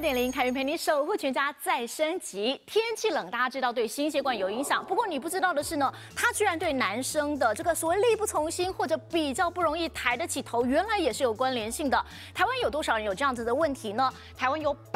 2.0，凯云陪你守护全家再升级。天气冷，大家知道对心血管有影响，不过你不知道的是呢，它居然对男生的这个所谓力不从心或者比较不容易抬得起头，原来也是有关联性的。台湾有多少人有这样子的问题呢？台湾有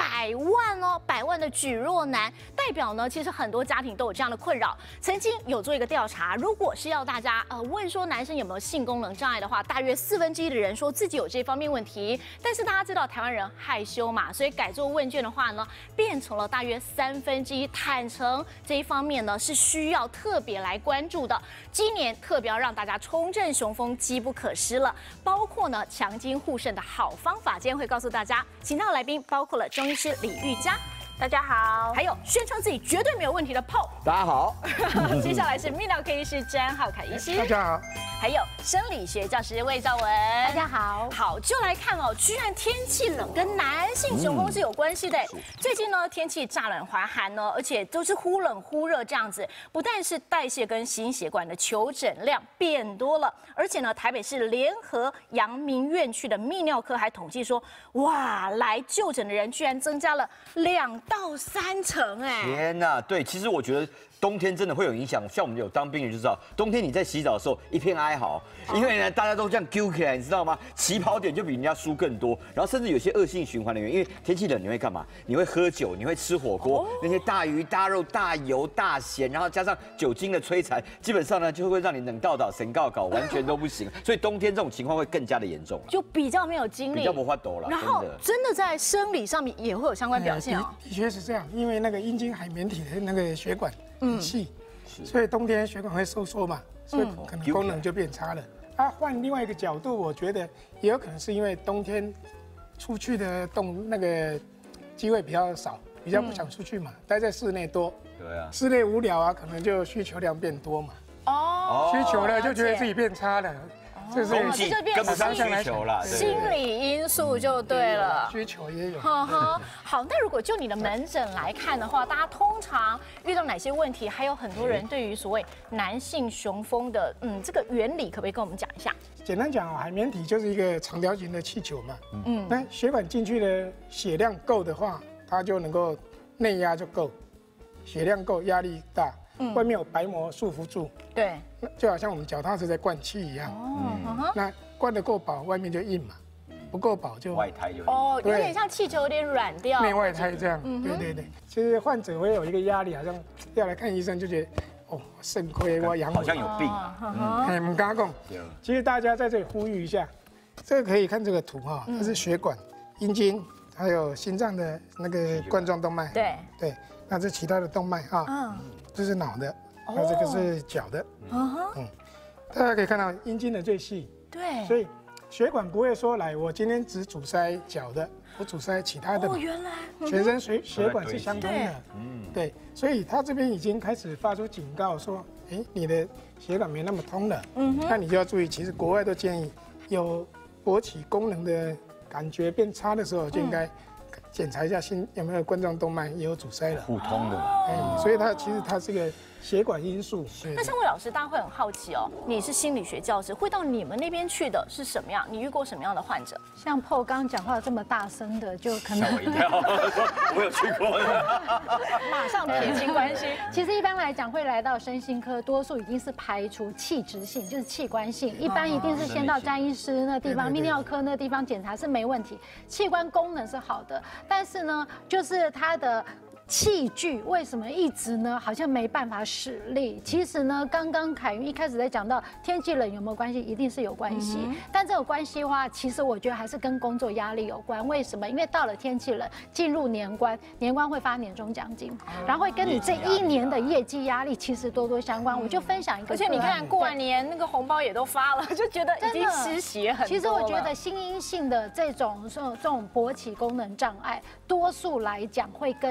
100万的举弱男，代表呢，其实很多家庭都有这样的困扰。曾经有做一个调查，如果是要大家问说男生有没有性功能障碍的话，大约1/4的人说自己有这方面问题。但是大家知道台湾人害羞嘛，所以改做问卷的话呢，变成了大约1/3坦诚这一方面呢是需要特别来关注的。今年特别要让大家重振雄风，机不可失了。包括呢强筋护肾的好方法，今天会告诉大家。请到的来宾包括了中医师李玉佳。大家好，还有宣称自己绝对没有问题的 Paul， 大家好。 接下来是泌尿科医师詹浩凯医师， 大家好。 还有生理学教师魏兆文，大家好。 好，就来看哦，居然天气冷跟男性雄风是有关系的。最近呢，天气乍冷还寒呢，而且都是忽冷忽热这样子，不但是代谢跟心血管的求诊量变多了，而且呢，台北市联合阳明院区的泌尿科还统计说，哇，来就诊的人居然增加了2到3成，哎， 天哪，对，其实我觉得冬天真的会有影响，像我们有当兵人就知道，冬天你在洗澡的时候一片哀嚎，因为呢大家都这样揪起来，你知道吗？起跑点就比人家输更多，然后甚至有些恶性循环的原因，因为天气冷你会干嘛？你会喝酒，你会吃火锅，那些大鱼大肉、大油大咸，然后加上酒精的摧残，基本上呢就会让你冷到倒、神告搞，完全都不行。所以冬天这种情况会更加的严重， 就比较没有精力， 比较没法抖了。 然后真的在生理上面也会有相关表现哦。 的确是这样，因为那个阴茎海绵体的那个血管很细。所以冬天血管会收缩嘛，所以可能功能就变差了。换另外一个角度，我觉得也有可能是因为冬天出去的那个机会比较少，比较不想出去嘛，待在室内多。对啊，室内无聊啊，可能就需求量变多嘛。哦，需求了就觉得自己变差了。 这就跟不上需求了， 心理因素就对了， 需求也有。 好，那如果就你的门诊来看的话，大家通常遇到哪些问题？还有很多人对于所谓男性雄风的这个原理，可不可以跟我们讲一下？ 简单讲啊，海绵体就是一个长条形的气球嘛。那血管进去的血量够的话，它就能够内压就够，血量够，压力大。外面有白膜束缚住， 对， 就好像我们脚踏车在灌气一样。那灌得够饱，外面就硬嘛；不够饱就外胎就硬。 有点像气球有点软掉， 内外胎这样。对。其实患者会有一个压力，好像要来看医生就觉得，肾亏我阳， 好像有病。 不敢讲。其实大家在这里呼吁一下，这个可以看这个图哈，它是血管、阴茎还有心脏的那个冠状动脉。对。那这其他的动脉啊，这是脑的，那这个是脚的，大家可以看到阴茎的最细， 对， 所以血管不会说来，我今天只阻塞脚的，我阻塞其他的， 原来全身血管是相通的，对，所以他这边已经开始发出警告说，你的血管没那么通了，那你就要注意，其实国外都建议有勃起功能的感觉变差的时候，就应该检查一下心有没有冠状动脉也有阻塞了， 互通的， 所以其实它是个血管因素。 那像魏老师，大家会很好奇哦，你是心理学教师，会到你们那边去的是什么样？你遇过什么样的患者？ 像 Paul 刚讲话这么大声的，就可能吓我一跳，我有去过， 马上撇清关系。 其实一般来讲，会来到身心科，多数已经是排除器质性，就是器官性，一般一定是先到詹医师那地方、泌尿科那地方检查是没问题，器官功能是好的，但是呢，就是它的器具为什么一直呢好像没办法使力？其实呢，刚刚凯云一开始在讲到天气冷有没有关系，一定是有关系。但这个关系的话，其实我觉得还是跟工作压力有关。为什么？因为到了天气冷，进入年关，年关会发年终奖金，然后会跟你这1年的业绩压力其实多多相关。我就分享一个， 而且你看过完年那个红包也都发了，就觉得已经失血很多了。 其实我觉得心因性的这种勃起功能障碍，多数来讲会跟压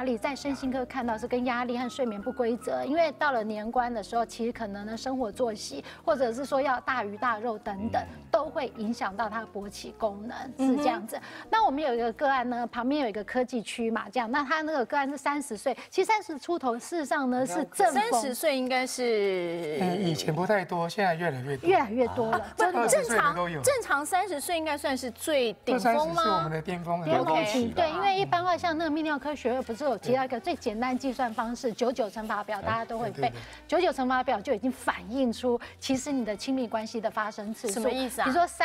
力，在身心科看到是跟压力和睡眠不规则，因为到了年关的时候，其实可能呢生活作息，或者是说要大鱼大肉等等，都会影响到他的勃起功能，是这样子。那我们有一个个案呢，旁边有一个科技区嘛，这样，那他那个个案是30岁，其实30出头，事实上呢是正逢 30岁应该是以前不太多，现在越来越多， 越来越多了。 不正常都有， 正常30岁应该算是最顶峰吗？ 是我们的巅峰， 巅峰期。对，因为一般话像那个泌尿科学会不是有提到一个最简单计算方式，99乘法表，大家都会背。99乘法表就已经反映出，其实你的亲密关系的发生次数。 什么意思啊？ 比如说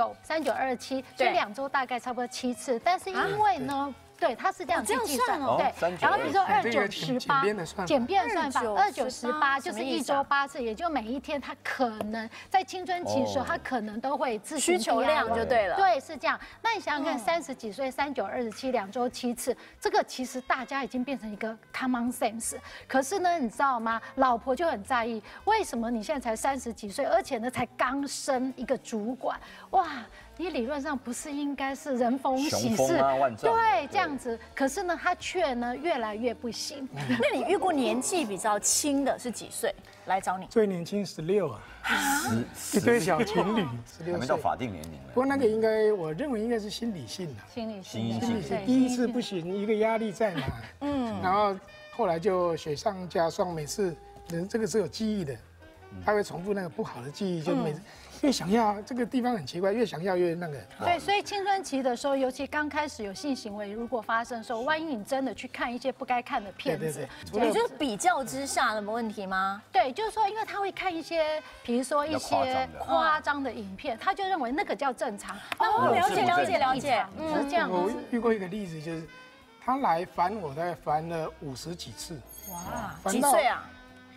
3927，所以2周大概差不多7次，但是因为呢。对，它是这样去计算哦。 对，然后比如说2918，简便算法，2918就是1周8次，也就每一天，它可能在青春期的时候，它可能都会自行需求量就对了。 对，是这样。那你想想看，30几岁3927，2周7次，这个其实大家已经变成一个 common sense。可是呢，你知道吗？老婆就很在意，为什么你现在才30几岁，而且呢才刚升一个主管，哇！你理论上不是应该是人逢喜事，对，这样子。可是呢，他却呢越来越不行。 那你遇过年纪比较轻的是几岁来找你？ 最年轻16啊，一堆小情侣，16岁， 还没到法定年龄。 不过那个应该，我认为应该是心理性的， 心理性，第一次不行，一个压力在嘛，然后后来就雪上加霜，每次人这个是有记忆的，他会重复那个不好的记忆，就每次。越想要这个地方很奇怪，越想要越那个。 对，所以青春期的时候，尤其刚开始有性行为，如果发生的时候，万一你真的去看一些不该看的片子， 你觉得比较之下有没有问题吗？ 对，就是说，因为他会看一些，比如说一些夸张的影片，他就认为那个叫正常。 哦，了解， 是这样。 我遇过一个例子，就是他来烦我，大概烦了50几次。 哇，几岁啊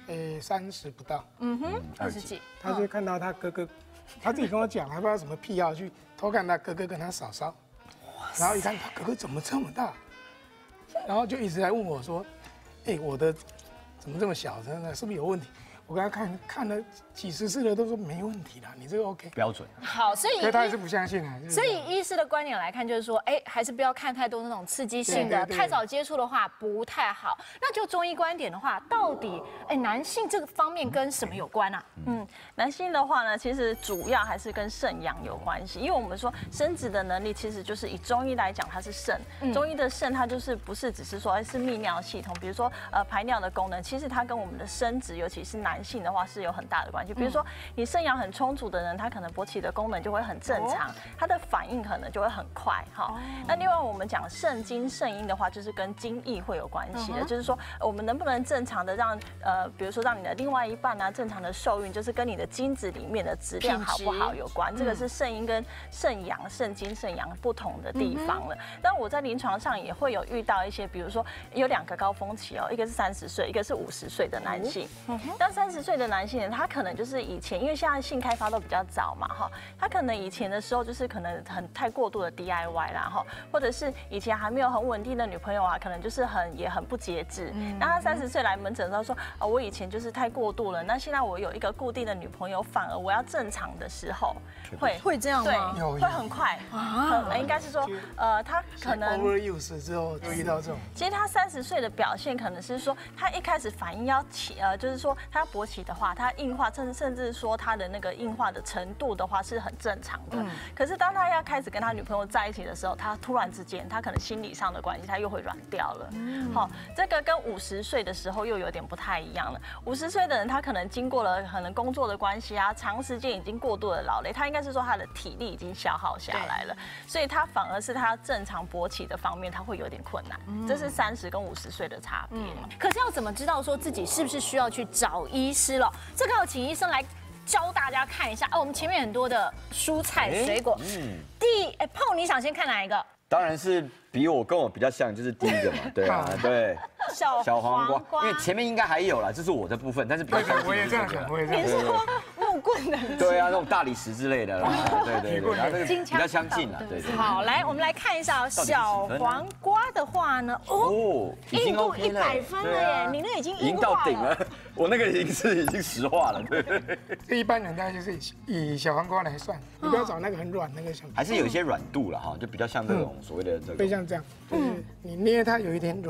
？30不到。 20几。 他就看到他哥哥。他自己跟我讲，还不知道什么癖好，去偷看他哥哥跟他嫂嫂，然后一看他哥哥怎么这么大，然后就一直在问我说：“我的怎么这么小？真的是不是有问题？”我跟他看了几十次了，都说没问题啦，你这个 OK 标准。 好，所以他还是不相信啊。 所以医师的观点来看，就是说，还是不要看太多那种刺激性的，太早接触的话不太好。那就中医观点的话，到底男性这个方面跟什么有关啊？ 男性的话呢，其实主要还是跟肾阳有关系，因为我们说生殖的能力其实就是以中医来讲，它是肾。中医的肾它就是不是只是说是泌尿系统，比如说排尿的功能，其实它跟我们的生殖，尤其是男性的话是有很大的关系。比如说你肾阳很充足的人，他可能勃起的功能就会很正常，他的反应可能就会很快哈。那另外我们讲肾精肾阴的话，就是跟精液会有关系的，就是说我们能不能正常的让比如说让你的另外一半啊正常的受孕，就是跟你的精子里面的质量好不好有关。这个是肾阴跟肾阳、肾精、肾阳不同的地方了。但我在临床上也会有遇到一些，比如说有2个高峰期哦，一个是30岁，一个是50岁的男性。那30岁的男性呢，他可能就是以前，因为现在性开发都比较早嘛哈，他可能以前的时候就是可能太过度的 DIY 啦哈，或者是以前还没有很稳定的女朋友啊，可能就是也很不节制。那他30岁来门诊的时候说，我以前就是太过度了，那现在我有一个固定的女朋友，反而我要正常的时候会这样吗？ 对， 会很快应该是说他可能 overuse 之后就遇到这种。 其实他30岁的表现可能是说，他一开始反应要起就是说他要勃起的话，他硬化甚至说他的那个硬化的程度的话是很正常的。可是当他要开始跟他女朋友在一起的时候，他突然之间他可能心理上的关系，他又会软掉了。好，这个跟50岁的时候又有点不太一样了。50岁的人他可能经过了可能工作的关系啊，长时间已经过度的劳累，他应该是说他的体力已经消耗下来了，所以他反而是他正常勃起的方面他会有点困难。这是30跟50岁的差别。 可是要怎么知道说自己是不是需要去找医师了？这个要请医生来教大家看一下。我们前面很多的蔬菜水果，Paul，你想先看哪一个？ 当然是跟我比较像，就是第一个嘛，对啊，对，小黄瓜，因为前面应该还有啦，这是我的部分，但是比较像我也这样想，我也这样想。你是说木棍的？ 对啊，那种大理石之类的啦，对，然后这个比较相近啦，对。 好，来我们来看一下小黄瓜的话呢，硬度100分了耶，你那已经到顶了，我那个已经石化了，对。 这一般人大概就是以小黄瓜来算，你不要找那个很软那个小。 还是有一些软度了哈，就比较像这种所谓的这个。 会像这样，就是你捏它有一点软，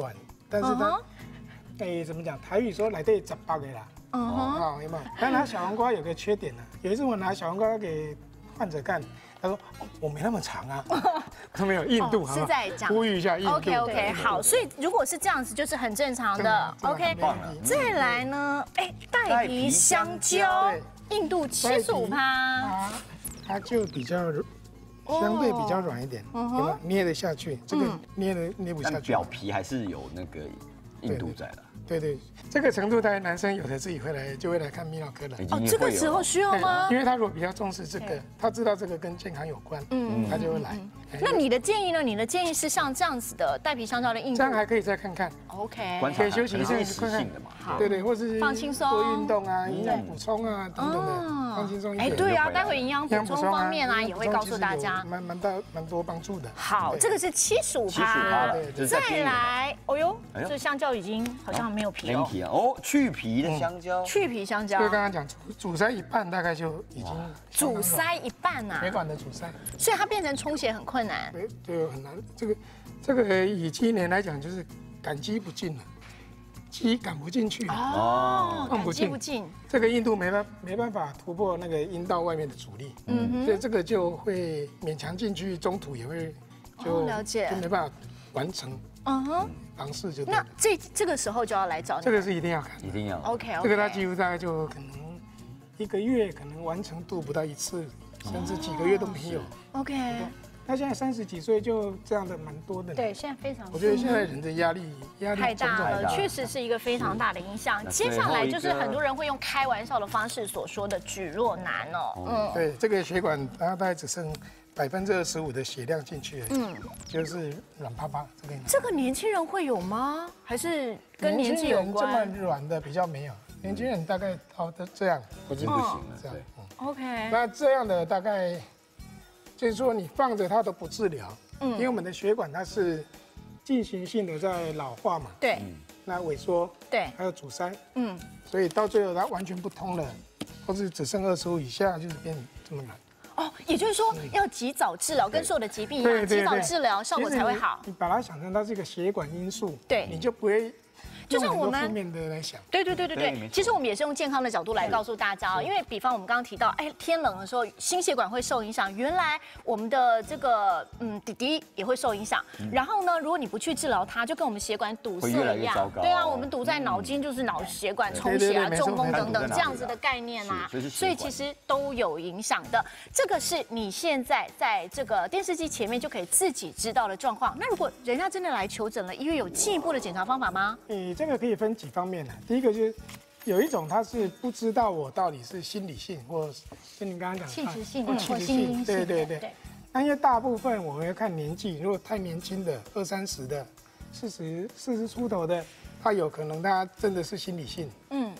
但是它，怎么讲？台语说来对18个啦。哦，有没有？但拿小黄瓜有个缺点呢。有一次我拿小黄瓜给患者看，他说我没那么长啊，他没有硬度， 是在讲呼吁一下硬度。 OK， 好，所以如果是这样子，就是很正常的。OK， 再来呢，带皮香蕉，硬度75%， 它就比较相对比较软一点，有没有捏得下去？这个捏不下去。 表皮还是有那个硬度在的。 对，这个程度，大概男生有的自己就会来看泌尿科了。 这个时候需要吗？ 因为他如果比较重视这个，他知道这个跟健康有关，他就会来。 那你的建议呢？你的建议是像这样子的带皮香蕉的硬度， 这样还可以再看看。 OK， 可以休息一阵子看看。对，或是放轻松， 多运动啊，营养补充啊等等的，放轻松一点。 对啊，待会营养补充方面啊也会告诉大家， 蛮多帮助的。 好，这个是75%，再来，这香蕉已经好像没有皮了。 去皮的香蕉， 去皮香蕉。 就刚刚讲阻塞一半，大概就已经阻塞一半啊， 血管的阻塞， 所以它变成充血很困难。 对，很难。这个以今年来讲，就是赶鸡不进了。鸡赶不进去赶鸡不进， 这个硬度没办法突破那个阴道外面的阻力，所以这个就会勉强进去，中途也会就没办法完成房事就。 那这个时候就要来找你， 这个是一定要看， 一定要 OK， 这个它几乎大概就可能1个月可能完成度不到1次，甚至几个月都没有。 OK。 他现在30几岁就这样的蛮多的， 对，现在非常。 我觉得现在人的压力太大了，确实是一个非常大的影响。接下来就是很多人会用开玩笑的方式所说的举弱男哦。 对，这个血管它大概只剩25%的血量进去了，就是软趴趴这边。 这个年轻人会有吗？还是跟年纪有关？ 这么软的比较没有，年轻人大概这样， 不行了， 这样。 OK。 那这样的大概。就是说，你放着它都不治疗，因为我们的血管它是进行性的在老化嘛， 对， 那萎缩， 对， 还有阻塞，所以到最后它完全不通了，或是只剩25以下，就是变这么难。 也就是说要及早治疗，跟所有的疾病一样，及早治疗效果才会好。 你把它想成它是一个血管因素， 对， 你就不会。 就像我们负面的来想， 对，其实我们也是用健康的角度来告诉大家，因为比方我们刚刚提到，天冷的时候心血管会受影响，原来我们的这个弟弟也会受影响。然后呢，如果你不去治疗它，就跟我们血管堵塞一样，对啊，我们堵在脑筋就是脑血管充血啊、中风等等这样子的概念啊，所以其实都有影响的。这个是你现在在这个电视机前面就可以自己知道的状况。那如果人家真的来求诊了，医院有进一步的检查方法吗？ 这个可以分几方面呢？第一个就是有一种他是不知道我到底是心理性或跟你刚刚讲器质性或器质性，对。那因为大部分我们要看年纪，如果太年轻的20、30的，40出头的，他有可能他真的是心理性。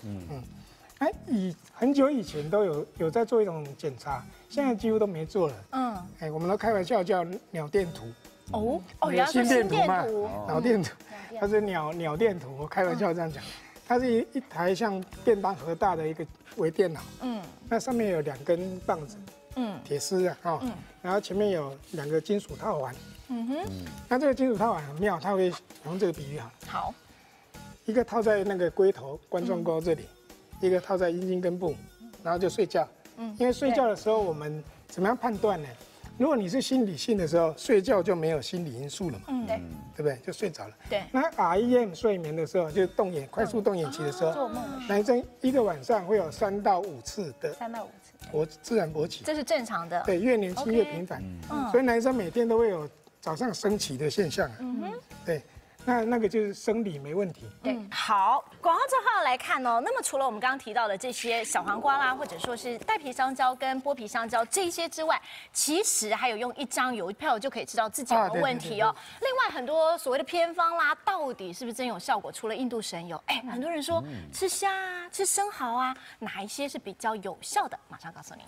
很久以前都有在做一种检查，现在几乎都没做了。我们都开玩笑叫脑电图。 原来是心电图， 脑电图。它是鸟电图，我开玩笑这样讲，它是一台像便当盒大的一个微电脑，那上面有2根棒子，铁丝啊，然后前面有2个金属套环，那这个金属套环很妙，它会用这个比喻好，一个套在那个龟头冠状沟这里，一个套在阴茎根部，然后就睡觉，因为睡觉的时候我们怎么样判断呢？如果你是心理性的时候，睡觉就没有心理因素了嘛，对不对？就睡着了。 对。 那 REM 睡眠的时候，就是快速动眼期的时候，男生一个晚上会有3到5次的自然勃起， 这是正常的。 对，越年轻越频繁，所以男生每天都会有早上升起的现象。对。那个就是生理没问题。 对，好，广告之后来看哦。那么除了我们刚刚提到的这些小黄瓜啦，或者说是带皮香蕉跟剥皮香蕉这些之外，其实还有用1张邮票就可以知道自己有没有问题哦。另外很多所谓的偏方啦，到底是不是真有效果？除了印度神油，很多人说吃虾啊、吃生蚝啊，哪一些是比较有效的？马上告诉你。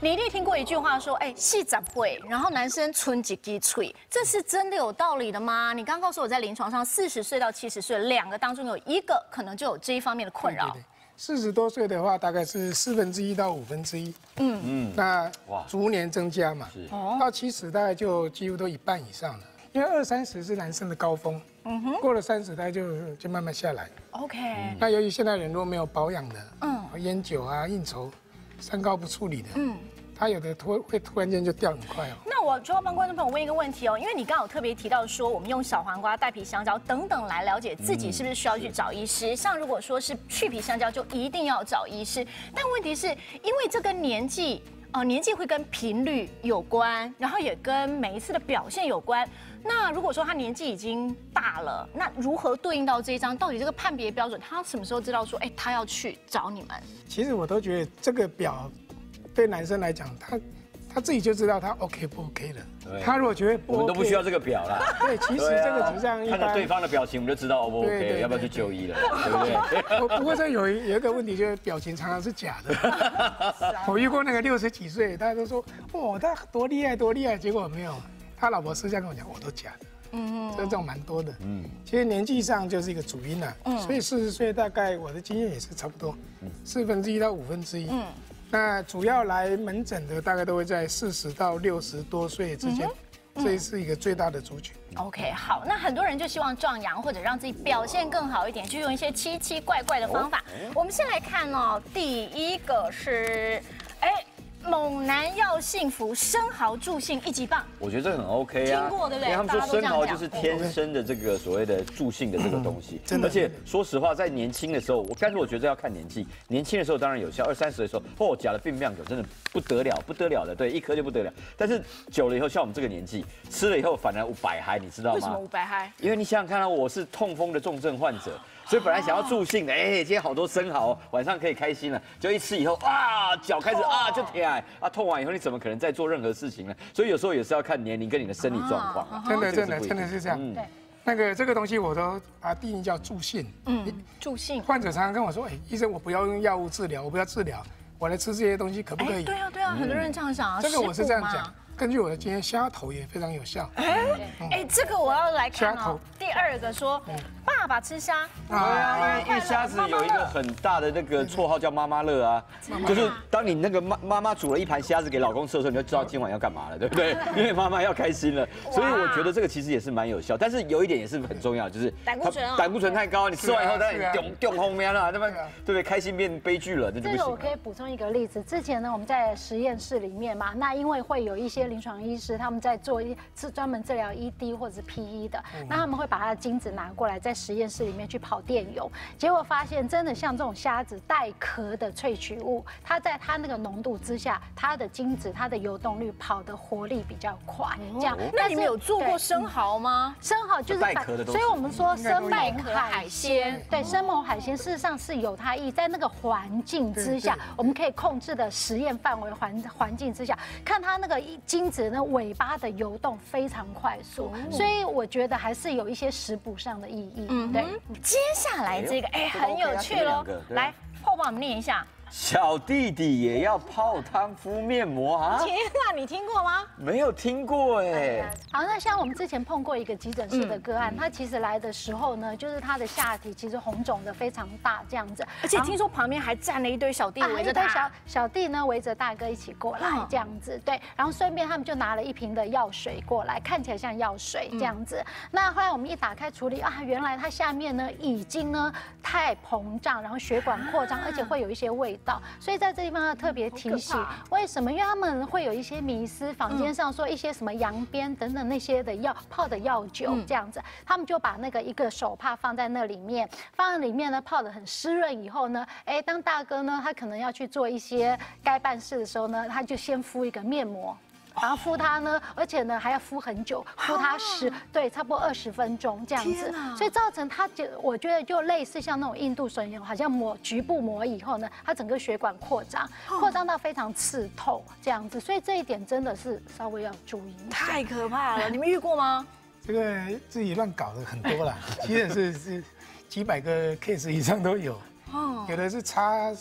你一定听过一句话说，哎，细长会，然后男生存几滴脆，这是真的有道理的吗？你刚告诉我在临床上，40岁到70岁2个当中有1个可能就有这一方面的困扰。 40多岁的话，大概是1/4到1/5。那逐年增加嘛，到70大概就几乎都一半以上了。因为20、30是男生的高峰，过了30大概就慢慢下来。 OK， 那由于现代人如果没有保养的，烟酒啊、应酬、三高不处理的，他有的会突然间就掉很快哦。 那我就要帮观众朋友问一个问题哦，因为你刚好特别提到说，我们用小黄瓜、带皮香蕉等等来了解自己是不是需要去找医师。像如果说是去皮香蕉，就一定要找医师。但问题是因为这跟年纪会跟频率有关，然后也跟每一次的表现有关。那如果说他年纪已经大了，那如何对应到这一张？到底这个判别标准，他什么时候知道说，哎，他要去找你们？ 其实我都觉得这个表对男生来讲，他自己就知道他 OK 不 OK 了。他如果觉得不 OK， 我们都不需要这个表啦。 对，其实这个就像看到对方的表情，我们就知道 O 不 OK， 要不要去就医了，对不对？ 不过这有一个问题，就是表情常常是假的。我遇过那个60几岁，大家都说哇他多厉害多厉害，结果没有，他老婆私下跟我讲，我都假的。这种蛮多的。其实年纪上就是一个主因啦。所以40岁大概我的经验也是差不多1/4到1/5。那主要来门诊的大概都会在40到60多岁之间，这是一个最大的族群。 OK， 好，那很多人就希望壮阳或者让自己表现更好一点，就用一些奇奇怪怪的方法。我们先来看哦，第一个是，猛男要幸福，生蚝助兴1级棒。 我觉得这个很 OK 啊， 听过对不对？ 因为他们说生蚝就是天生的这个所谓的助兴的这个东西，而且说实话，在年轻的时候，但是我觉得要看年纪，年轻的时候当然有效，20、30的时候，假的病量有真的不得了的，对，1颗就不得了。但是久了以后，像我们这个年纪，吃了以后反而500嗨，你知道吗？ 为什么500嗨？ 因为你想想看啊，我是痛风的重症患者。所以本来想要助兴的，今天好多生蚝，晚上可以开心了。就一吃以后啊，脚开始就疼痛完以后你怎么可能再做任何事情呢？所以有时候也是要看年龄跟你的生理状况。 真的是这样。对，这个东西我都把它定义叫助兴。 助兴。 患者常常跟我说，医生我不要用药物治疗，我不要治疗，我来吃这些东西可不可以？ 对啊，很多人这样想啊。 这个我是这样讲。根据我的经验，虾头也非常有效。 这个我要来看哦。第2个说，爸爸吃虾。 对啊，因为虾子有一个很大的那个绰号叫妈妈乐啊，就是当你那个妈妈煮了一盘虾子给老公吃的时候，你就知道今晚要干嘛了，对不对？因为妈妈要开心了，所以我觉得这个其实也是蛮有效。但是有一点也是很重要，就是胆固醇太高，你吃完以后在丢后面了，对不对？开心变悲剧了，那就不行。 这个我可以补充一个例子，之前呢我们在实验室里面嘛，那因为会有一些临床医师他们在做专门治疗 ED 或者是 PE 的，那他们会把他的精子拿过来，在实验室里面去跑电邮，结果发现真的像这种虾子带壳的萃取物，它在它那个浓度之下，它的精子它的游动率跑的活力比较快。这样， 那你们有做过生蚝吗？ 生蚝就是带壳的东西， 所以我们说生猛海鲜，对，生猛海鲜事实上是有它意义，在那个环境之下，我们可以控制的实验范围环境之下，看它那个精子的尾巴的游动非常快速，所以我觉得还是有一些食补上的意义。对， 接下来这个很有趣喽，来，泡泡我们念一下。 小弟弟也要泡汤敷面膜啊！ 天啊，你听过吗？ 没有听过好，那像我们之前碰过一个急诊室的个案，他其实来的时候呢，就是他的下体其实红肿的非常大这样子， 而且听说旁边还站了一堆小弟围着他， 小弟呢围着大哥一起过来这样子，对，然后顺便他们就拿了一瓶的药水过来，看起来像药水这样子。那后来我们一打开处理原来它下面呢已经呢太膨胀，然后血管扩张，而且会有一些味道。所以在这地方要特别提醒，为什么？因为他们会有一些迷思，坊间上说一些什么羊鞭等等那些的泡的药酒这样子，他们就把那个一个手帕放在那里面，放在里面呢泡得很湿润以后呢，当大哥呢他可能要去做一些该办事的时候呢，他就先敷一个面膜。然后敷它呢，而且呢还要敷很久，敷它差不多20分钟这样子，所以造成它我觉得就类似像那种印度神油，好像局部膜以后呢，它整个血管扩张到非常刺痛这样子，所以这一点真的是稍微要注意。 太可怕了，你们遇过吗？ 这个自己乱搞的很多啦，其实是几百个 case 以上都有，有的是擦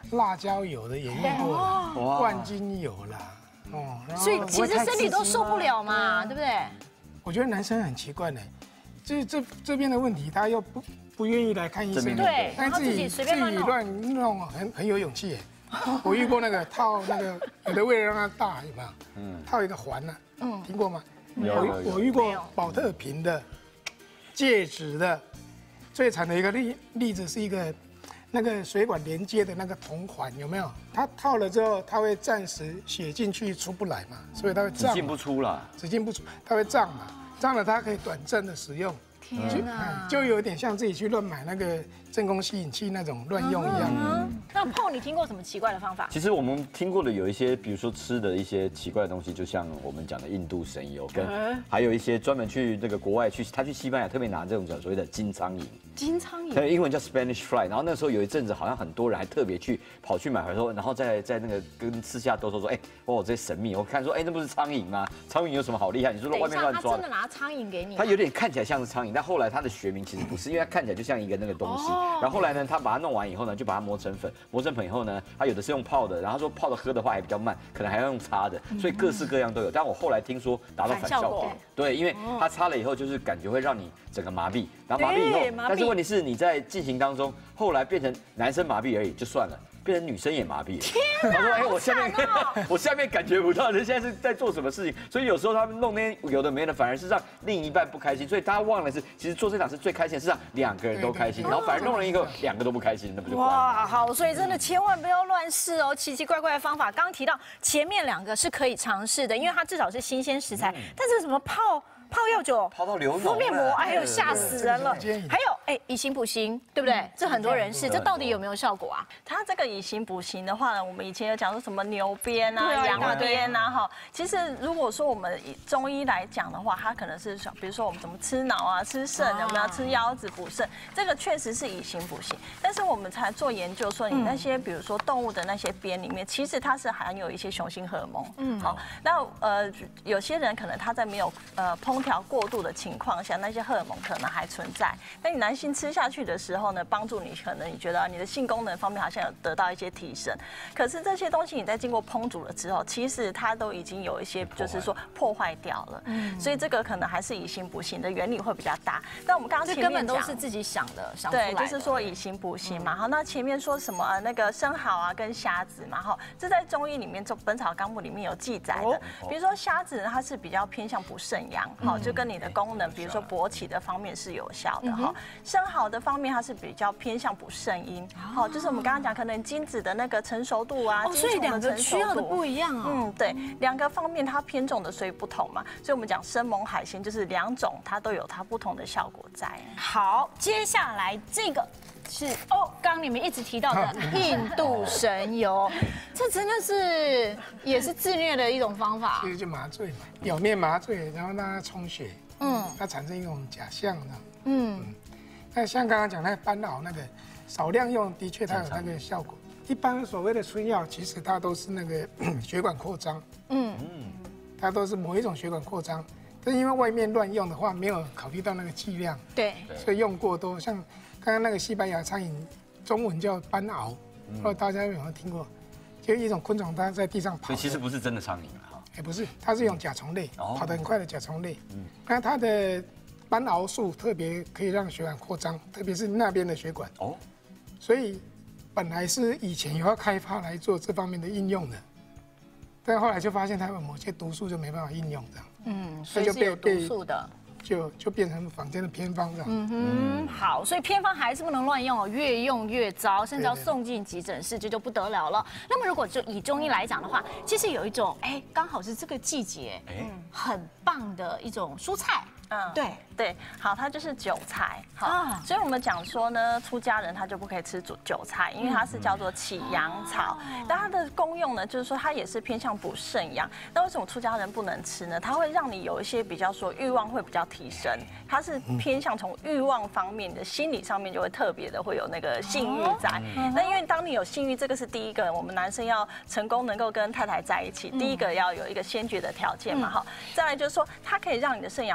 辣椒油的也用过啦，万金油啦，然后所以其实身体都受不了嘛，对不对？ 我觉得男生很奇怪呢，这边的问题，他又不愿意来看医生， 对， 但自己乱弄，很有勇气耶。我遇过那个套那个，有的为了让它大，有没有？套一个环呢，听过吗？我遇过宝特瓶的、戒指的，最惨的一个例子是一个那个水管连接的那个铜环，有没有？它套了之后，它会暂时血进去出不来嘛，所以它会胀， 只进不出了， 只进不出，它会胀嘛，胀了它可以短暂的使用。 天哪， 就有点像自己去乱买那个真空吸引器那种乱用一样。 那泡你听过什么奇怪的方法？ 其实我们听过的有一些，比如说吃的一些奇怪的东西，就像我们讲的印度神油，跟还有一些专门去那个国外去，他去西班牙特别拿这种所谓的金苍蝇。 金苍蝇， 它英文叫 Spanish fly。然后那时候有一阵子，好像很多人还特别跑去买回来，然后在那个跟私下兜说，这些神秘，我看说，那不是苍蝇吗？苍蝇有什么好厉害？你说外面乱抓， 他真的拿苍蝇给你？ 它有点看起来像是苍蝇，但后来它的学名其实不是，因为它看起来就像一个那个东西。然后后来呢，他把它弄完以后呢，就把它磨成粉，磨成粉以后呢，它有的是用泡的，然后说泡的喝的话还比较慢，可能还要用擦的，所以各式各样都有。但我后来听说达到反效果，对，因为它擦了以后就是感觉会让你整个麻痹，然后麻痹以后，但是问题是你在进行当中，后来变成男生麻痹而已就算了。变成女生也麻痹了。他说：“我下面感觉不到人现在是在做什么事情，所以有时候他们弄那些有的没的，反而是让另一半不开心。所以大家忘了其实做这场是最开心的，是让两个人都开心，然后反而弄了一个两个都不开心，那不就完了？ 哇，好，所以真的千万不要乱试哦，奇奇怪怪的方法。刚刚提到前面两个是可以尝试的，因为它至少是新鲜食材，但是什么泡药酒、 泡到流脓、 敷面膜，哎呦吓死人了。还有以形补形，对不对？这很多人试，这到底有没有效果啊？ 它这个以形补形的话呢，我们以前有讲说什么牛鞭啊、羊鞭啊，哈。其实如果说我们以中医来讲的话，它可能是比如说我们怎么吃脑啊、吃肾，有没有吃腰子补肾？这个确实是以形补形，但是我们才做研究说，你那些比如说动物的那些鞭里面，其实它是含有一些雄性荷尔蒙。好，那有些人可能他在没有烹调过度的情况下，那些荷尔蒙可能还存在。那你男性吃下去的时候呢，帮助你可能你觉得你的性功能方面好像有得到一些提升。可是这些东西你在经过烹煮了之后，其实它都已经有一些就是说破坏掉了。所以这个可能还是以形补形的原理会比较大。但我们刚刚前面根本都是自己想出来的。 对，就是说以形补形嘛。好，那前面说什么那个生蚝啊跟虾子嘛，哈，这在中医里面《本草纲目》里面有记载的。比如说虾子它是比较偏向补肾阳，好，就跟你的功能，比如说勃起的方面是有效的哈。生蚝的方面它是比较偏向补肾阴，好，就是我们刚刚讲可能精子的那个成熟度啊， 所以两个需要的不一样哦。 对，两个方面它偏重的所以不同嘛，所以我们讲生猛海鲜就是两种它都有它不同的效果在。 好，接下来这个是刚你们一直提到的印度神油，这真的是也是自虐的一种方法。 其实就麻醉嘛，表面麻醉，然后让它充血，它产生一种假象的，那像刚刚讲那个斑蝥那个少量用，的确它有那个效果。一般所谓的春药，其实它都是那个血管扩张，它都是某一种血管扩张。但因为外面乱用的话，没有考虑到那个剂量， 对， 所以用过多。像刚刚那个西班牙苍蝇，中文叫斑蝥，不知道大家有没有听过？就一种昆虫，它在地上跑。 所以其实不是真的苍蝇哈。 不是，它是一种甲虫类，跑得很快的甲虫类。那它的斑蝥素特别可以让血管扩张，特别是那边的血管。所以本来是以前有要开发来做这方面的应用的，但后来就发现它有某些毒素就没办法应用这样。 所以是有毒素的。 就变成坊间的偏方这样。 好，所以偏方还是不能乱用哦，越用越糟，甚至要送进急诊室，这就不得了了。那么如果就以中医来讲的话，其实有一种刚好是这个季节，很棒的一种蔬菜。 对，好，它就是韭菜，好，所以我们讲说呢，出家人他就不可以吃韭菜，因为它是叫做起阳草，但它的功用呢，就是说它也是偏向补肾阳。那为什么出家人不能吃呢？它会让你有一些比较说欲望会比较提升，它是偏向从欲望方面的心理上面就会特别的会有那个性欲在。那因为当你有性欲，这个是第一个，我们男生要成功能够跟太太在一起，第一个要有一个先决的条件嘛，哈。再来就是说，它可以让你的肾阳比较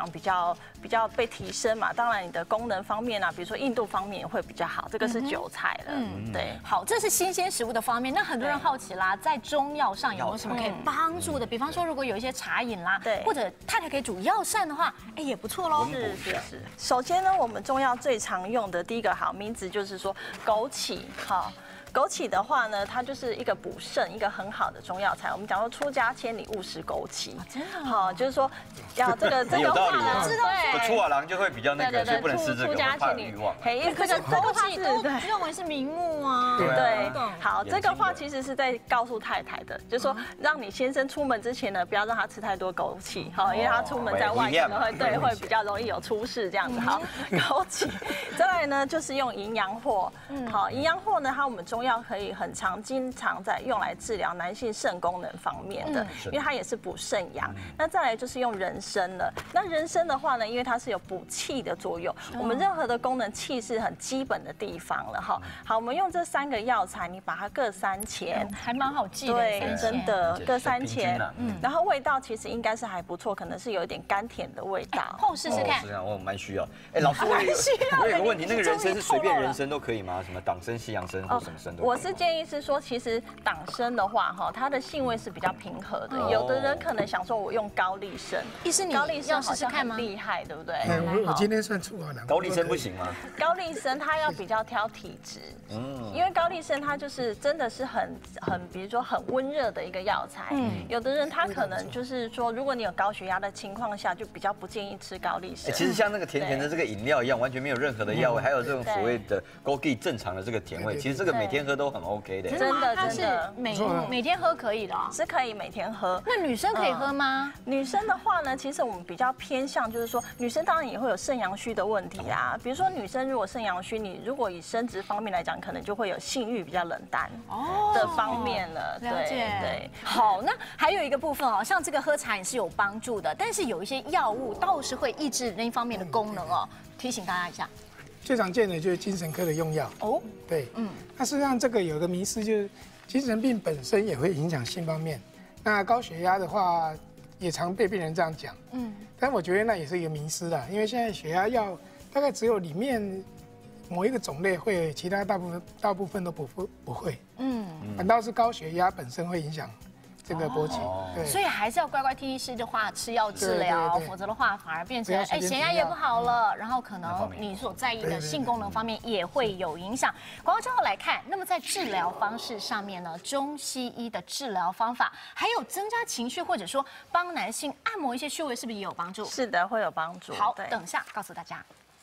比较被提升嘛，当然你的功能方面啊，比如说硬度方面也会比较好，这个是韭菜了。对。 好，这是新鲜食物的方面。那很多人好奇啦，在中药上有没有什么可以帮助的？比方说，如果有一些茶饮啦， 对， 或者太太可以煮药膳的话，哎，也不错喽。 是。首先呢，我们中药最常用的第一个好名字就是说枸杞，好。枸杞的话呢，它就是一个补肾，一个很好的中药材。我们讲说出家千里勿食枸杞， 真的好，就是说要这个有道理话呢， 不出啊，狼就会比较那个，所以不能吃这个，会怕欲望。 嘿，这个枸杞都认为是名目啊。 对，好，这个话其实是在告诉太太的，就是说让你先生出门之前呢，不要让他吃太多枸杞，好，因为他出门在外可能会比较容易有出事这样子。好，枸杞，再来呢就是用淫羊藿，好，淫羊藿呢，它我们中药可以经常在用来治疗男性肾功能方面的，因为它也是补肾阳。那再来就是用人参了。那人参的话呢，因为它是有补气的作用，我们任何的功能气是很基本的地方了哈。好，我们用这3个药材，你把它各3钱， 还蛮好记的。 对，真的各3钱。然后味道其实应该是还不错，可能是有一点甘甜的味道。 后试试看， 我蛮需要。哎，老师，我有个问题，那个人参是随便人参都可以吗？什么党参、西洋参或什么参都？ 我是建议是说，其实党参的话，哈，它的性味是比较平和的。有的人可能想说，我用高丽参， 医师你高丽参要试试看吗？ 厉害，对不对？ 我今天算出好了。 高丽参不行吗？ 高丽参它要比较挑体质，因为高丽参它就是真的是很，比如说很温热的一个药材。有的人他可能就是说，如果你有高血压的情况下，就比较不建议吃高丽参。 其实像那个甜甜的这个饮料一样，完全没有任何的药味，还有这种所谓的枸杞正常的这个甜味，其实这个每天喝都很 OK 的。 真的， 它是每天喝可以的， 是可以每天喝。 那女生可以喝吗？ 女生的话呢，其实我们比较偏向就是说，女生当然也会有肾阳虚的问题啊。比如说女生如果肾阳虚，你如果以生殖方面来讲，可能就会有性欲比较冷淡的方面了。对。 好，那还有一个部分哦，像这个喝茶也是有帮助的，但是有一些药物倒是会抑制那一方面的功能哦。提醒大家一下。 最常见的就是精神科的用药哦，对，那事实上这个有个迷思，就是精神病本身也会影响性方面。那高血压的话，也常被病人这样讲，但我觉得那也是一个迷思啦，因为现在血压药大概只有里面某一个种类会，其他大部分都不会，反倒是高血压本身会影响这个勃起，对， 所以还是要乖乖听医师的话，吃药治疗，否则的话反而变成血压也不好了，然后可能你所在意的性功能方面也会有影响。广告之后来看，那么在治疗方式上面呢，中西医的治疗方法，还有增加情绪或者说帮男性按摩一些穴位，是不是也有帮助？ 是的，会有帮助。 好，等一下告诉大家。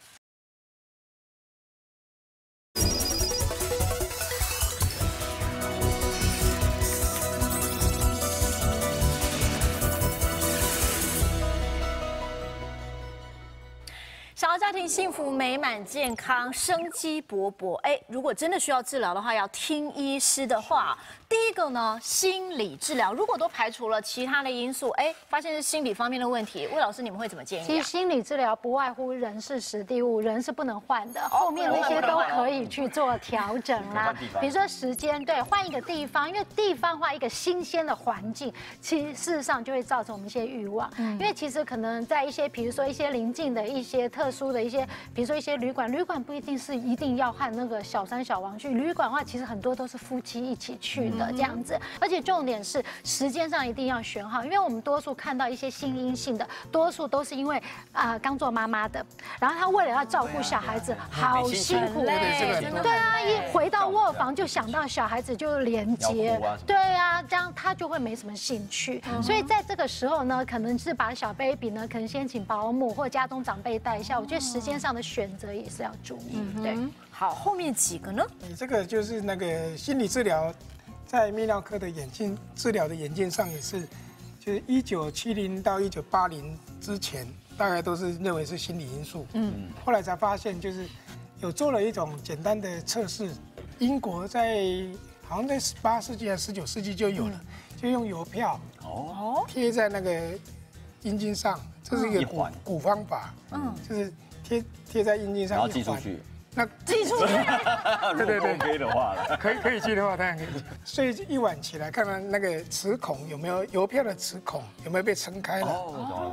想要家庭幸福美满健康生机勃勃，如果真的需要治疗的话，要听医师的话。第一个呢，心理治疗，如果都排除了其他的因素，发现是心理方面的问题，魏老师你们会怎么建议？ 其实心理治疗不外乎人是实地物，人是不能换的，后面那些都可以去做调整啦。比如说时间，对，换一个地方，因为地方换一个新鲜的环境，其实事实上就会造成我们一些欲望。因为其实可能在一些，比如说一些邻近的一些特殊的一些，比如说一些旅馆不一定是一定要和那个小三小王去，旅馆的话其实很多都是夫妻一起去的这样子，而且重点是时间上一定要选好，因为我们多数看到一些心因性的，多数都是因为刚做妈妈的，然后她为了要照顾小孩子，好辛苦，对啊，一回到卧房就想到小孩子就连接，对啊，这样她就会没什么兴趣，所以在这个时候呢，可能是把小 baby 呢，可能先请保姆或家中长辈带一下，我觉得时间上的选择也是要注意，对。 好，后面几个呢？ 你这个就是那个心理治疗。在泌尿科的治疗的演进上也是，就是1970到1980之前，大概都是认为是心理因素。后来才发现，就是有做了一种简单的测试，英国好像在18世纪还是19世纪就有了，就用邮票贴在那个阴茎上，这是一个古方法，就是贴在阴茎上， 然后寄出去。 那寄出去， 对可以的话了， 可以寄的话当然可以寄。睡一晚起来，看看那个齿孔有没有邮票的齿孔有没有被撑开了。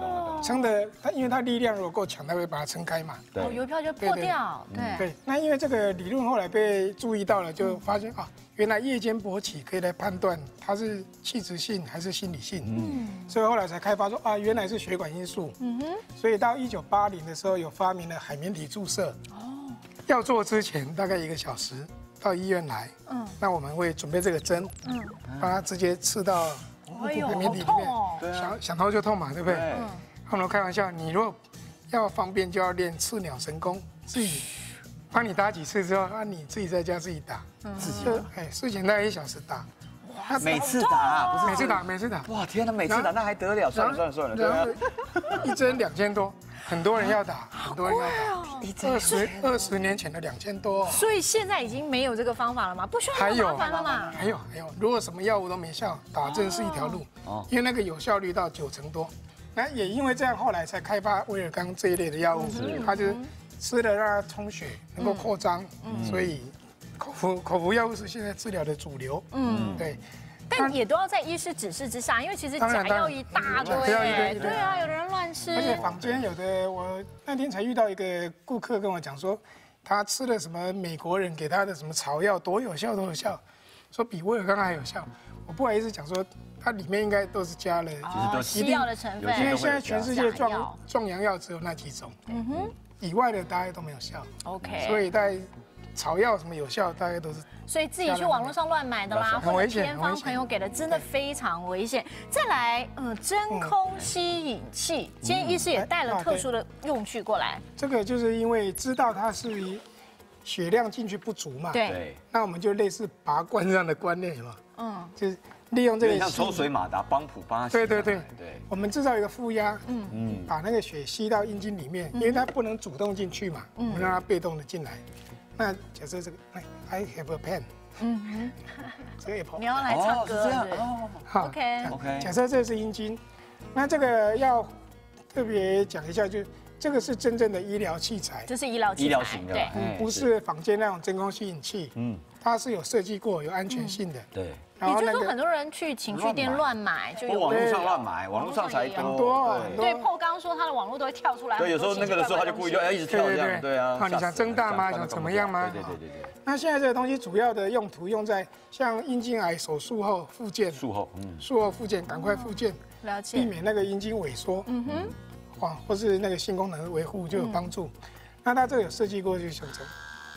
撑的它，因为它力量如果够强，它会把它撑开嘛。 哦，邮票就破掉，对。 对，那因为这个理论后来被注意到了，就发现啊，原来夜间勃起可以来判断它是器质性还是心理性。所以后来才开发说啊，原来是血管因素。所以到1980的时候有发明了海绵体注射。要做之前大概1个小时到医院来。那我们会准备这个针，把它直接刺到海绵体里面。想头就痛嘛，对不对？后来开玩笑，你如果要方便就要练刺鸟神功，自己帮你打几次之后，你自己在家自己打，事前大概1小时打。 每次打，不是每次打。 哇，天哪，每次打那还得了？算了，对啊。 一针2000多，很多人要打，很多人要打。20年前的2000多。 所以现在已经没有这个方法了吗？不需要那么麻烦了嘛？ 还有，如果什么药物都没效，打针是一条路。因为那个有效率到90%多。那也因为这样，后来才开发威尔刚这一类的药物，它就是吃了让它充血，能够扩张，所以口服药物是现在治疗的主流。对。 但也都要在医师指示之下，因为其实假药一大堆，对啊，有的人乱吃。 而且坊间有的，我那天才遇到一个顾客跟我讲说，他吃了什么美国人给他的什么草药，多有效，说比威尔刚还有效。我不好意思讲说，它里面应该都是加了西药的成分， 因为现在全世界壮阳药只有那几种，以外的大概都没有效。 OK， 所以在草药什么有效，大概都是。 所以自己去网络上乱买的啦，或者偏方朋友给的，真的非常危险。再来，真空吸引器，今天医师也带了特殊的用具过来。 这个就是因为知道它是血量进去不足嘛， 对， 那我们就类似拔罐这样的观念嘛，就是利用这个像抽水马达帮浦帮它。 对，我们制造一个负压，把那个血吸到阴茎里面，因为它不能主动进去嘛，我们让它被动的进来。那假设这个 I have a pen， 这个也跑。 你要来唱歌是？ 好 ，OK。 假设这是阴茎，那这个要特别讲一下，就这个是真正的医疗器材， 这是医疗型的， 对， 不是坊间那种真空吸引器，它是有设计过、有安全性的， 对。 也就是说，很多人去情趣店乱买，就有网络上乱买，网络上才多。 对，PO刚刚说他的网络都会跳出来。 对，有时候那个的时候他就故意要一直跳这样，对啊。 你想增大吗？想怎么样吗？ 对。 那现在这个东西主要的用途用在像阴茎癌手术后复健，术后复健，赶快复健， 了解， 避免那个阴茎萎缩，或是那个性功能的维护就有帮助。那它这个有设计过就形成。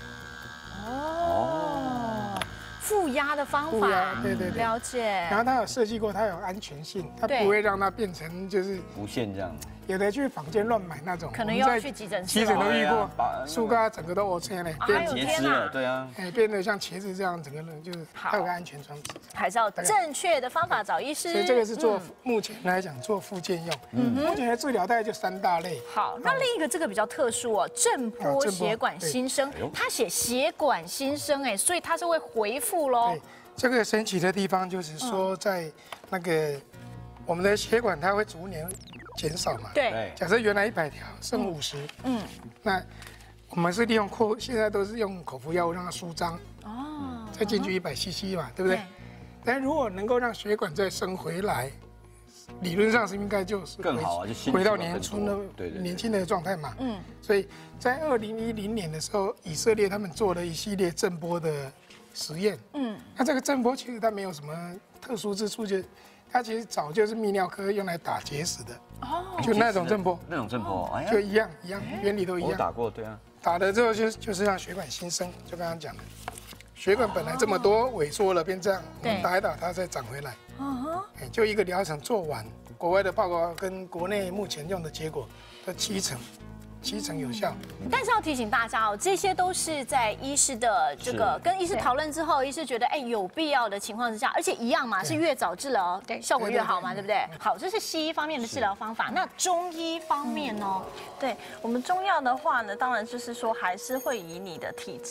负压的方法， 对， 了解。 然后它有设计过，它有安全性，它不会让它变成就是无限这样。 有的去坊间乱买那种， 可能要去急诊室。 急诊都遇过，树干整个都 OK 了， 变截肢了，对啊， 变得像茄子这样，整个人就是它有个安全装置。 还是要正确的方法找医师。 所以这个是做目前来讲做复健用。目前的治疗大概就3大类。 好，那另一个这个比较特殊哦，震波血管新生，他写血管新生，所以它是会回复喽。 对，这个神奇的地方就是说，在那个我们的血管它会逐年减少嘛。 对。 假设原来100条剩50，那我们是利用现在都是用口服药物让它舒张，再进去100cc 嘛，对不对？但如果能够让血管再生回来，理论上是应该就是更好啊，就回到年轻的状态嘛。所以在2010年的时候，以色列他们做了一系列震波的实验。那这个震波其实它没有什么特殊之处，就是它其实早就是泌尿科用来打结石的。就那种震波，就一样，原理都一样。 我打过，对啊。 打了之后就是让血管新生，就刚刚讲的，血管本来这么多萎缩了变这样，我们打一打它再长回来。就一个疗程做完，国外的报告跟国内目前用的结果都7成有效。 但是要提醒大家哦，这些都是在医师的这个跟医师讨论之后，医师觉得有必要的情况之下，而且一样嘛，是越早治疗效果越好嘛，对不对？好，这是西医方面的治疗方法。那中医方面呢？ 对我们中药的话呢，当然就是说还是会以你的体质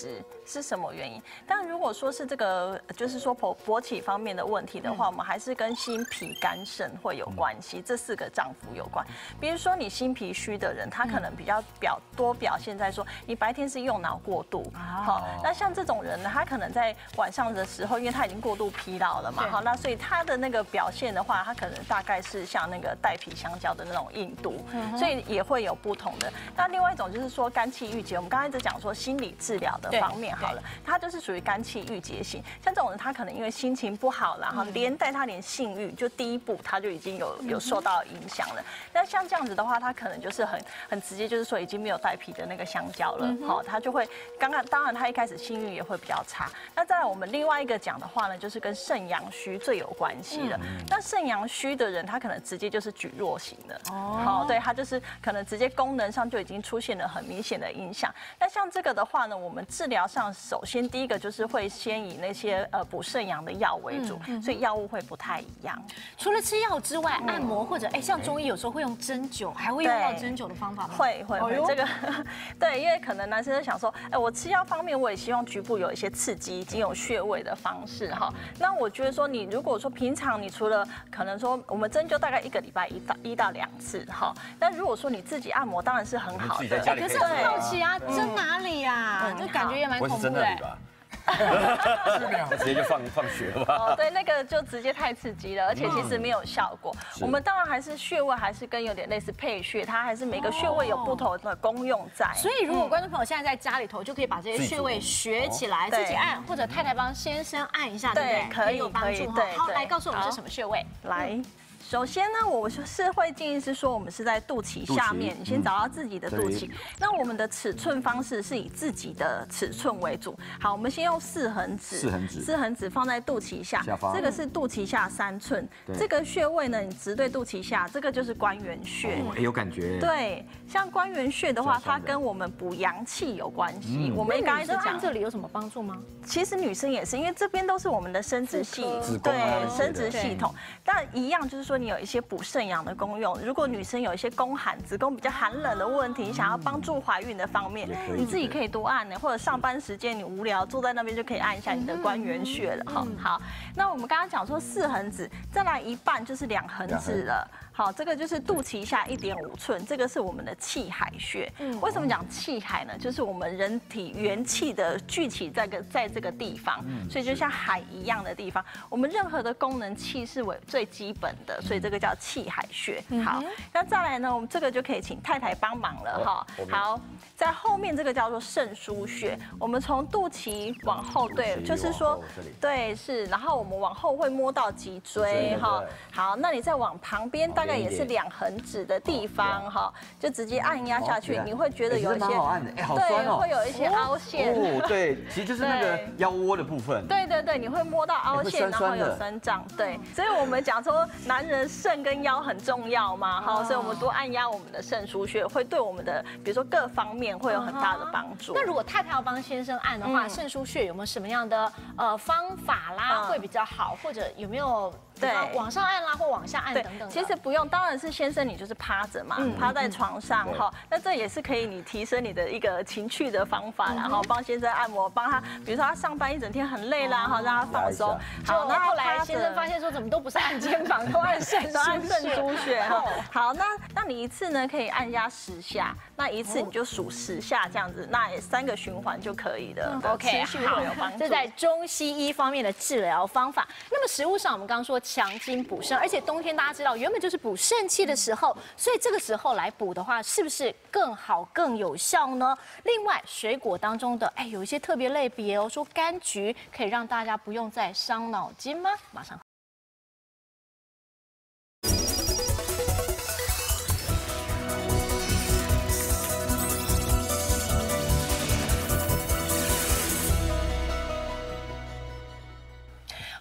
是什么原因。但如果说是这个，就是说勃起方面的问题的话，我们还是跟心脾肝肾会有关系，这4个脏腑有关。比如说你心脾虚的人，他可能比较表现在说，你白天是用脑过度，好，那像这种人呢，他可能在晚上的时候，因为他已经过度疲劳了嘛，好，那所以他的那个表现的话，他可能大概是像那个带皮香蕉的那种硬度，所以也会有不同的。那另外一种就是说肝气郁结，我们刚才在讲说心理治疗的方面好了，它就是属于肝气郁结型。像这种人，他可能因为心情不好啦，哈，连带他连性欲就第一步他就已经有受到影响了。那像这样子的话，他可能就是很直接，就是说已经没有带皮的那个香蕉了，好，他就会当然他一开始性欲也会比较差。那再来我们另外一个讲的话呢，就是跟肾阳虚最有关系的。那肾阳虚的人，他可能直接就是举弱型的，好，对他就是可能直接功能上就已经出现了很明显的影响。那像这个的话呢，我们治疗上首先第一个就是会先以那些补肾阳的药为主，所以药物会不太一样。 除了吃药之外，按摩或者像中医有时候会用针灸，还会用到针灸的方法吗？ 会这个对，因为可能男生就想说，我吃药方面我也希望局部有一些刺激，经有穴位的方式哈。那我觉得说你如果说平常你除了可能说我们针灸大概1个礼拜1到2次哈，那如果说你自己按摩当然是很好的。 可是很好奇啊，针哪里呀？就感觉也蛮恐怖的。 直接就放血了吧？ 哦，对，那个就直接太刺激了，而且其实没有效果。我们当然还是穴位，还是跟有点类似配穴，它还是每个穴位有不同的功用在。 所以如果观众朋友现在在家里头，就可以把这些穴位学起来，自己按，或者太太帮先生按一下，对不对？ 可以有帮助。好，来告诉我们是什么穴位？ 来。首先呢，我是会建议是说，我们是在肚脐下面，你先找到自己的肚脐。那我们的尺寸方式是以自己的尺寸为主。好，我们先用4横指放在肚脐下，这个是肚脐下3寸。这个穴位呢，你直对肚脐下，这个就是关元穴。 有感觉。 对，像关元穴的话，它跟我们补阳气有关系。我们刚才讲这里有什么帮助吗？ 其实女生也是，因为这边都是我们的生殖系，对，生殖系统。但一样就是说，你有一些补肾阳的功用。如果女生有一些宫寒、子宫比较寒冷的问题，你想要帮助怀孕的方面，你自己可以多按呢，或者上班时间你无聊坐在那边就可以按一下你的关元穴了哈。好，那我们刚刚讲说4横指，再来一半就是2横指了。好，这个就是肚脐下1.5寸，这个是我们的气海穴。为什么讲气海呢？就是我们人体元气的聚集在这个地方，所以就像海一样的地方。我们任何的功能气是为最基本的，所以这个叫气海穴。好，那再来呢，我们这个就可以请太太帮忙了哈。好，在后面这个叫做肾腧穴，我们从肚脐往后，对，就是说，对，是，然后我们往后会摸到脊椎哈。好，那你再往旁边大概也是2横指的地方哈，就直接按压下去，你会觉得有一些，对，会有一些凹陷。 哦，对，其实就是那个腰窝的部分。 对，你会摸到凹陷，然后有生长。对，所以我们讲说男人肾跟腰很重要嘛，好，所以我们多按压我们的肾腧穴，会对我们的比如说各方面会有很大的帮助。 那如果太太要帮先生按的话，肾腧穴有没有什么样的方法啦会比较好，或者有没有？对，往上按啦，或往下按等等。 其实不用，当然是先生你就是趴着嘛，趴在床上哈。那这也是可以你提升你的一个情趣的方法，然后帮先生按摩，帮他，比如说他上班一整天很累啦，哈，让他放松。 好，那后来先生发现说怎么都不是按肩膀，都按肾腧穴哈。好，那你一次呢可以按压10下，那一次你就数10下这样子，那也3个循环就可以了。OK， 持续会有帮助。 这在中西医方面的治疗方法。那么食物上我们刚刚说强筋补肾，而且冬天大家知道原本就是补肾气的时候，所以这个时候来补的话，是不是更好更有效呢？另外，水果当中的有一些特别类别哦，说柑橘可以让大家不用再伤脑筋吗？马上。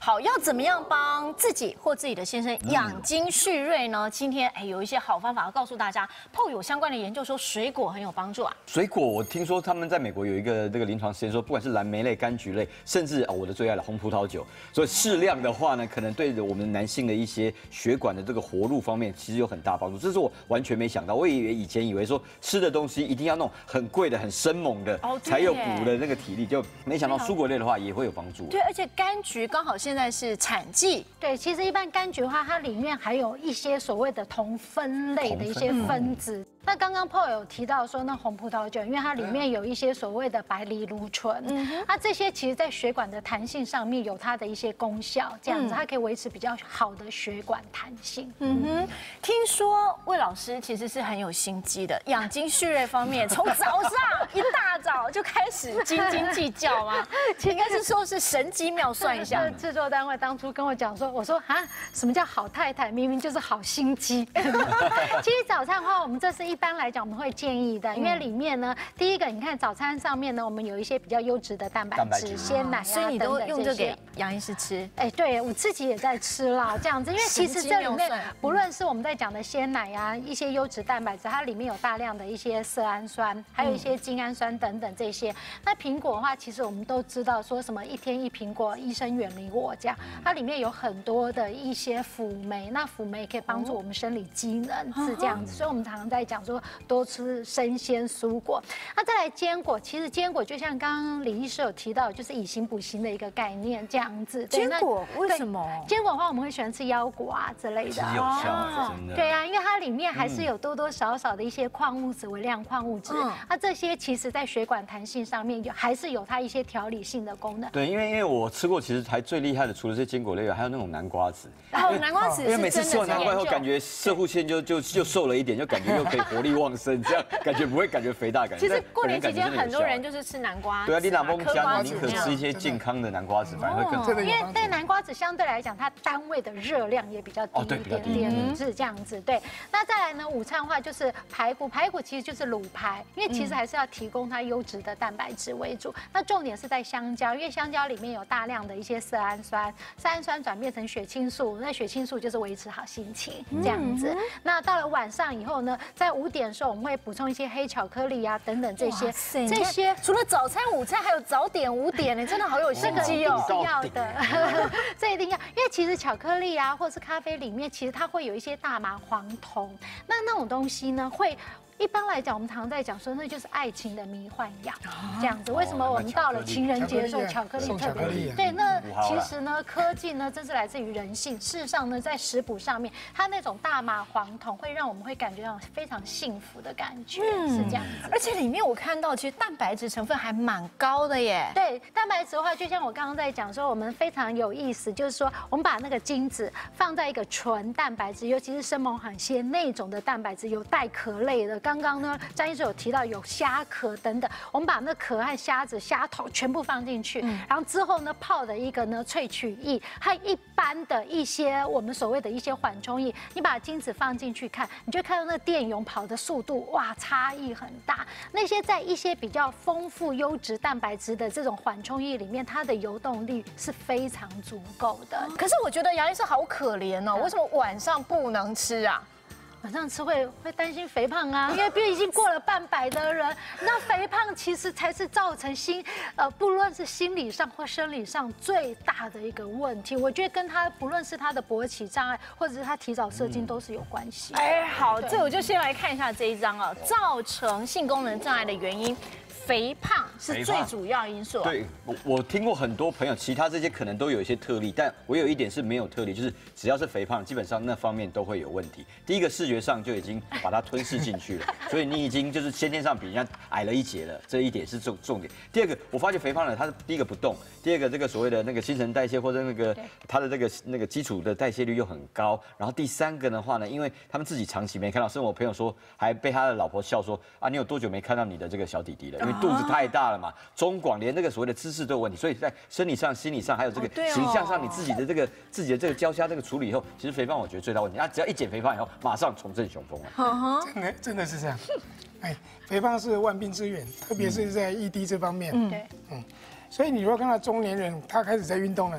好，要怎么样帮自己或自己的先生养精蓄锐呢？今天有一些好方法要告诉大家。PO有相关的研究说水果很有帮助啊。 水果我听说他们在美国有一个这个临床实验说，不管是蓝莓类、柑橘类，甚至我的最爱的红葡萄酒，所以适量的话呢，可能对我们男性的一些血管的这个活路方面，其实有很大帮助。这是我完全没想到，我以前以为说吃的东西一定要那种很贵的、很生猛的，才有补的那个体力，就没想到蔬果类的话也会有帮助。 对，而且柑橘刚好现在是产季。 对，其实一般柑橘的话，它里面还有一些所谓的同酚类的一些分子。那刚刚 PO 有提到说，那红葡萄酒，因为它里面有一些所谓的白藜芦醇，那这些其实在血管的弹性上面有它的一些功效，这样子它可以维持比较好的血管弹性。 听说魏老师其实是很有心机的，养精蓄锐方面，从早上一大早就开始斤斤计较吗？应该是说是神机妙算一下。 制作单位当初跟我讲说，我说啊，什么叫好太太？明明就是好心机。其实早餐的话，我们这是一般来讲我们会建议的，因为里面呢，第一个你看早餐上面呢，我们有一些比较优质的蛋白质、鲜奶啊， 所以你都用这给杨医师吃。 对我自己也在吃啦，这样子，因为其实这里面不论是我们在讲的鲜奶啊，一些优质蛋白质，它里面有大量的一些色氨酸，还有一些精氨酸等等这些。那苹果的话，其实我们都知道说什么一天一苹果，医生远离我这样，它里面有很多的一些辅酶，那辅酶可以帮助我们生理机能是这样子，所以我们常常在讲说多吃生鲜蔬果。那再来坚果，其实坚果就像刚刚李医师有提到，就是以形补形的一个概念这样子。 坚果为什么？ 坚果的话，我们会喜欢吃腰果啊之类的， 有效，真的。 对啊，因为它里面还是有多多少少的一些矿物质、微量矿物质，那这些其实在血管弹性上面还是有它一些调理性的功能。 对，因为我吃过，其实还最厉害的，除了这些坚果类，还有那种南瓜子。 南瓜子， 因为每次吃完南瓜以后，感觉射护腺就瘦了一点，就感觉又可以活力旺盛，这样感觉不会感觉肥大感觉。 其实过年期间很多人就是吃南瓜， 对啊，你哪崩家宁可吃一些健康的南瓜子，反而会更因为但南瓜子相对来讲，它单位的热量也比较低一点点，是这样子。对，那再来呢，午餐的话就是排骨，排骨其实就是卤排，因为其实还是要提供它优质的蛋白质为主。那重点是在香蕉，因为香蕉里面有大量的一些色氨酸，色氨酸转变成血清素，那血清素就是维持好心情这样子。那到了晚上以后呢，在5点的时候我们会补充一些黑巧克力啊等等这些， 这些除了早餐、午餐，还有早点、5点呢，真的好有心机哦。 是要的，这一定要，因为其实巧克力啊，或是咖啡里面，其实它会有一些大麻黄酮，那种东西呢会。一般来讲，我们常常在讲说，那就是爱情的迷幻药，这样子。为什么我们到了情人节的时候，巧克力特别？对，那其实呢，科技呢，真是来自于人性。事实上呢，在食谱上面，它那种大麻黄酮会让我们会感觉到非常幸福的感觉，是这样子。 而且里面我看到，其实蛋白质成分还蛮高的耶。 对，蛋白质的话，就像我刚刚在讲说，我们非常有意思，就是说，我们把那个精子放在一个纯蛋白质，尤其是生猛海鲜那种的蛋白质，有带壳类的。刚刚呢，张医师有提到有虾壳等等，我们把那壳和虾子、虾头全部放进去，然后之后呢泡的一个呢萃取液和一般的一些我们所谓的一些缓冲液，你把精子放进去看，你就看到那电泳跑的速度，哇，差异很大。那些在一些比较丰富优质蛋白质的这种缓冲液里面，它的游动力是非常足够的。 可是我觉得杨医师好可怜哦，为什么晚上不能吃啊？ 晚上吃会担心肥胖啊，因为毕竟过了半百的人，那肥胖其实才是造成不论是心理上或生理上最大的一个问题。我觉得跟他不论是他的勃起障碍，或者是他提早射精都是有关系。 好，这我就先来看一下这一张啊，造成性功能障碍的原因。肥胖是最主要因素。 对，我听过很多朋友，其他这些可能都有一些特例，但我有一点是没有特例，就是只要是肥胖，基本上那方面都会有问题。第一个视觉上就已经把它吞噬进去了，所以你已经就是先天上比人家矮了一截了，这一点是重点。第二个，我发觉肥胖了，他第一个不动，第二个这个所谓的那个新陈代谢或者他的那个基础的代谢率又很高，然后第三个的话呢，因为他们自己长期没看到，甚至我朋友说还被他的老婆笑说啊，你有多久没看到你的这个小弟弟了？因为肚子太大了嘛，中广连那个所谓的姿势都有问题，所以在生理上、心理上还有这个形象上，你自己的这个交叉这个处理以后，其实肥胖我觉得最大问题。只要一减肥胖以后，马上重振雄风了。 真的是这样。肥胖是万病之源，特别是在ED这方面。所以你如果看到中年人他开始在运动了，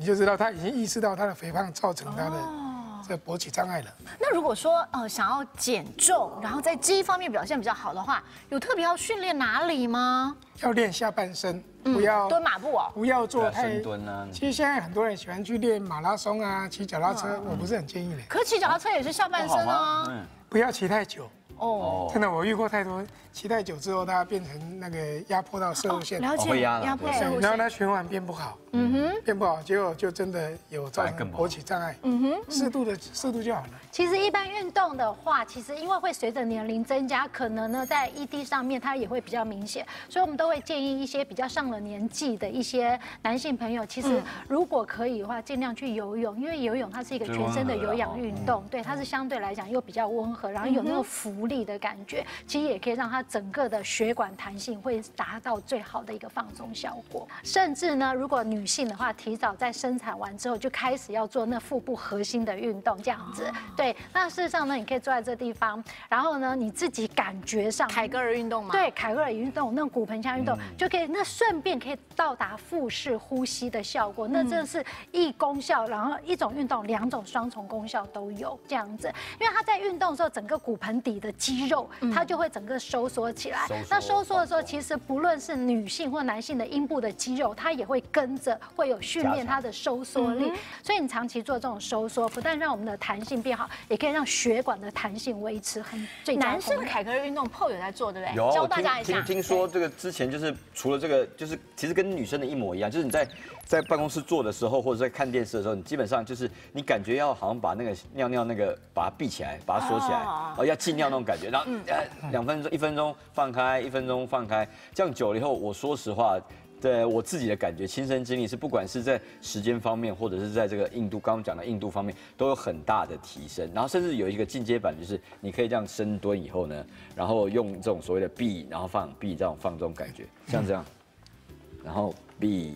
你就知道他已经意识到他的肥胖造成他的这勃起障碍了。 那如果说想要减重，然后在这一方面表现比较好的话，有特别要训练哪里吗？ 要练下半身，不要蹲马步哦， 不要做太深蹲啊。 其实现在很多人喜欢去练马拉松啊，骑脚踏车，我不是很建议的。 可是骑脚踏车也是下半身啊。 不要骑太久。 哦， 真的，我遇过太多，骑太久之后，它变成那个压迫到射入线， 了解，压迫射入线， 然后它循环变不好，变不好，结果就真的有造成勃起障碍，适度就好了。 其实一般运动的话，其实因为会随着年龄增加，可能呢在ED上面它也会比较明显，所以我们都会建议一些比较上了年纪的一些男性朋友，其实如果可以的话，尽量去游泳，因为游泳它是一个全身的有氧运动，对，它是相对来讲又比较温和，然后有那个浮力的感觉，其实也可以让它整个的血管弹性会达到最好的一个放松效果。甚至呢，如果女性的话，提早在生产完之后就开始要做那腹部核心的运动，这样子，对。那事实上呢，你可以坐在这地方，然后呢，你自己感觉上凯格尔运动嘛， 对，凯格尔运动，那骨盆腔运动就可以，那顺便可以到达腹式呼吸的效果，那真的是一功效，然后一种运动两种双重功效都有这样子，因为它在运动的时候，整个骨盆底的肌肉它就会整个收缩起来，那收缩的时候，其实不论是女性或男性的阴部的肌肉，它也会跟着会有训练它的收缩力，所以你长期做这种收缩，不但让我们的弹性变好，也可以让血管的弹性维持很最佳。 男生的凯格尔运动 ，PO 有在做，对不对？ 有， 教大家一下。 听说这个之前就是除了这个，就是其实跟女生的一模一样，就是你在办公室做的时候，或者在看电视的时候，你基本上就是你感觉要好像把那个尿那个把它闭起来，把它锁起来，要禁尿那种感觉，然后2分钟、1分钟放开，1分钟放开，这样久了以后，我说实话。对我自己的感觉，亲身经历是，不管是在时间方面，或者是在这个硬度，刚刚讲的硬度方面，都有很大的提升。然后甚至有一个进阶版，就是你可以这样深蹲以后呢，然后用这种所谓的闭，然后闭这种感觉，像这样，然后闭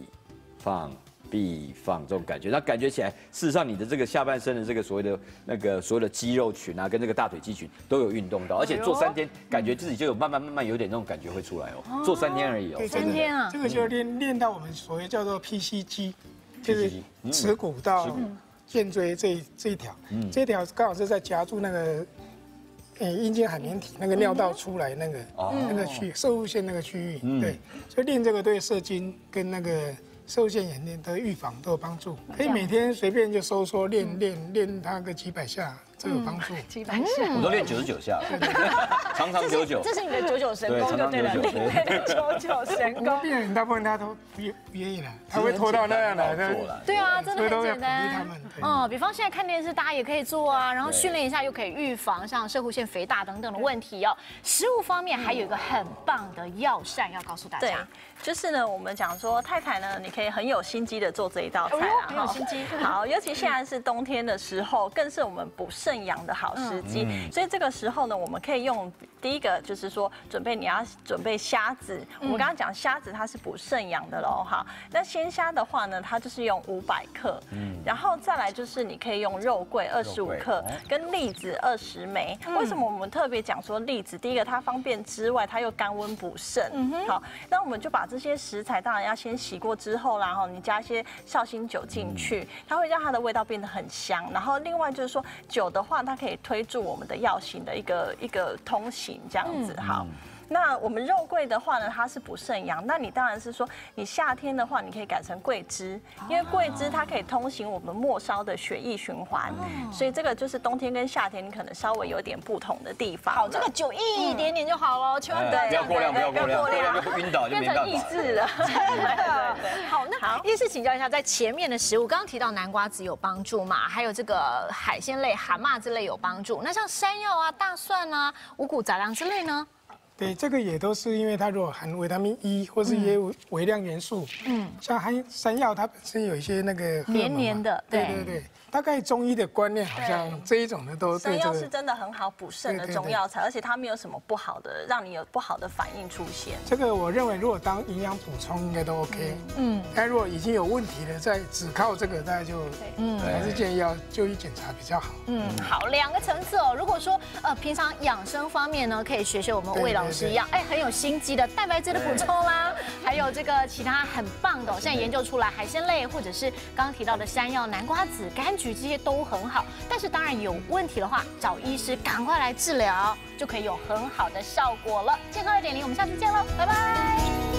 放这种感觉，那感觉起来，事实上你的这个下半身的这个所谓的肌肉群啊，跟这个大腿肌群都有运动到，而且做3天，感觉自己就有慢慢有点那种感觉会出来哦。做3天而已哦 ，3天啊， 这个就练到我们所谓叫做 PCG， 就是耻骨到肩椎这一条，这一条刚好是在夹住那个阴茎海绵体那个尿道出来那个射入线那个区域，对，所以练这个对射精跟那个射入线炎的预防都有帮助，可以每天随便就收缩练它个几百下，这有帮助。 几百下， 我都练99下，长久。 这是你的99神功，就对了，另类的99神功。 病人大部分他都不愿意了，他会拖到那样来的。 对啊，真的很简单。比方现在看电视，大家也可以做啊，然后训练一下，又可以预防像射护腺肥大等等的问题哦。食物方面还有一个很棒的药膳要告诉大家。 就是呢，我们讲说太太呢，你可以很有心机的做这一道菜啦， 很有心机。 好，尤其现在是冬天的时候，更是我们补肾阳的好时机。所以这个时候呢，我们可以用第一个就是说，你要准备虾子。我们刚刚讲虾子它是补肾阳的喽，哈。那鲜虾的话呢，它就是用500克，然后再来就是你可以用肉桂25克，跟栗子20枚。为什么我们特别讲说栗子？第一个它方便之外，它又甘温补肾。好，那我们就把这些食材当然要先洗过之后啦，然后你加一些绍兴酒进去，它会让它的味道变得很香。然后另外就是说酒的话，它可以推助我们的药性的一个通行这样子。好。那我们肉桂的话呢，它是补肾阳。那你当然是说，你夏天的话，你可以改成桂枝，因为桂枝它可以通行我们末梢的血液循环，所以这个就是冬天跟夏天你可能稍微有点不同的地方。 好，这个酒一点点就好了，千万不要过量，不要晕倒就没办法。 变成意志了。 对。好，那医师请教一下，在前面的食物，刚刚提到南瓜子有帮助嘛，还有这个海鲜类、蛤蟆之类有帮助。那像山药啊、大蒜啊、五谷杂粮之类呢？ 对，这个也都是因为它如果含维他命 E 或是一些微量元素，像山药它本身有一些那个黏黏的， 对。大概中医的观念好像这一种的都山药是真的很好补肾的中药材，而且它没有什么不好的，让你有不好的反应出现。 这个我认为如果当营养补充应该都 OK。但如果已经有问题了，再只靠这个，大概就还是建议要就医检查比较好。 好，2个层次哦。如果说平常养生方面呢，可以学我们魏老师一样，很有心机的蛋白质的补充啦， 还有这个其他很棒的，现在研究出来海鲜类或者是刚刚提到的山药、南瓜子、柑橘这些都很好。但是当然有问题的话，找医师赶快来治疗，就可以有很好的效果了。健康2.0，我们下次见喽，拜拜。